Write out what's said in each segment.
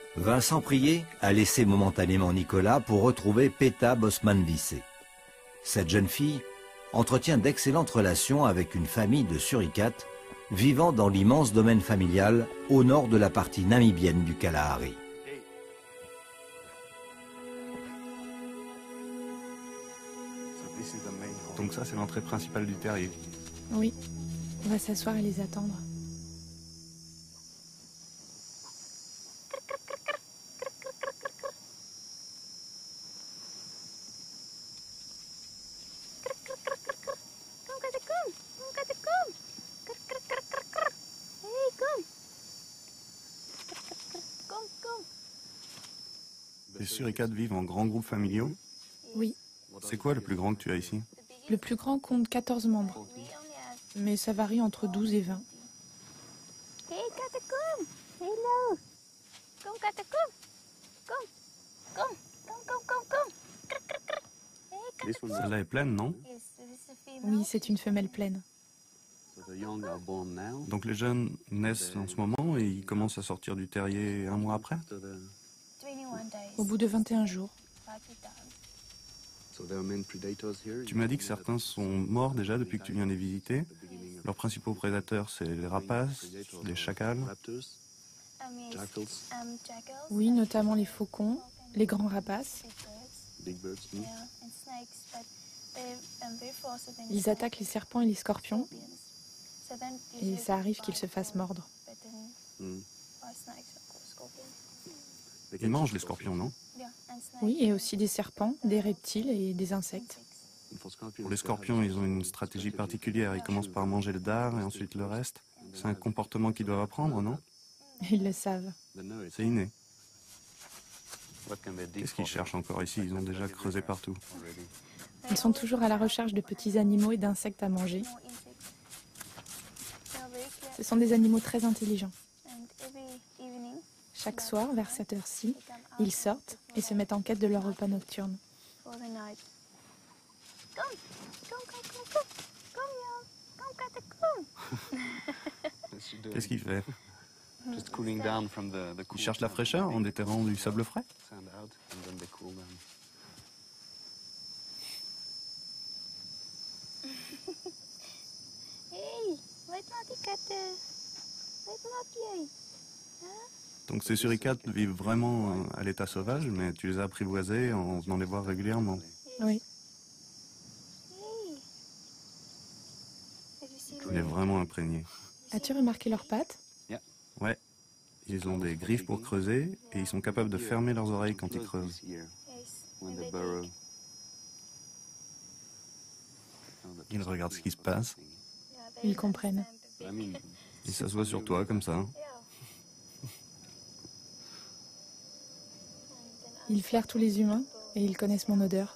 Vincent Prié a laissé momentanément Nicolas pour retrouver Peta Bosman-Vissé. Cette jeune fille entretient d'excellentes relations avec une famille de suricates vivant dans l'immense domaine familial au nord de la partie namibienne du Kalahari. Donc ça, c'est l'entrée principale du terrier. Oui, on va s'asseoir et les attendre. Les suricates vivent en grands groupes familiaux. Oui, C'est quoi le plus grand que tu as ici? le plus grand compte 14 membres, mais ça varie entre 12 et 20. Hey, Katakum! Hello! Come, Katakum! Come! Celle-là est pleine, non? Oui, c'est une femelle pleine. Donc les jeunes naissent en ce moment et ils commencent à sortir du terrier un mois après? Au bout de 21 jours. Tu m'as dit que certains sont morts déjà depuis que tu viens les visiter. Leurs principaux prédateurs, c'est les rapaces, les chacals. Oui, notamment les faucons, les grands rapaces. Ils attaquent les serpents et les scorpions, et ça arrive qu'ils se fassent mordre. Ils mangent les scorpions, non? Oui, et aussi des serpents, des reptiles et des insectes. Pour les scorpions, ils ont une stratégie particulière. Ils commencent par manger le dard et ensuite le reste. C'est un comportement qu'ils doivent apprendre, non? Ils le savent. C'est inné. Qu'est-ce qu'ils cherchent encore ici? Ils ont déjà creusé partout. Ils sont toujours à la recherche de petits animaux et d'insectes à manger. Ce sont des animaux très intelligents. Chaque soir, vers cette heure-ci, ils sortent et se mettent en quête de leur repas nocturne. Qu'est-ce qu'il fait? Il cherche la fraîcheur en déterrant du sable frais? Donc ces suricates vivent vraiment à l'état sauvage, mais tu les as apprivoisés en venant les voir régulièrement. Oui. Tu es vraiment imprégné. As-tu remarqué leurs pattes? Ouais. Ils ont des griffes pour creuser et ils sont capables de fermer leurs oreilles quand ils creusent. Ils regardent ce qui se passe. Ils comprennent. Ils s'assoient sur toi comme ça. Ils flairent tous les humains et ils connaissent mon odeur.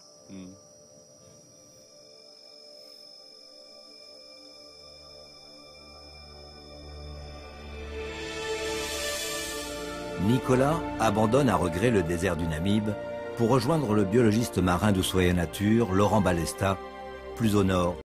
Nicolas abandonne à regret le désert du Namib pour rejoindre le biologiste marin d'Ushuaïa Nature, Laurent Balesta, plus au nord.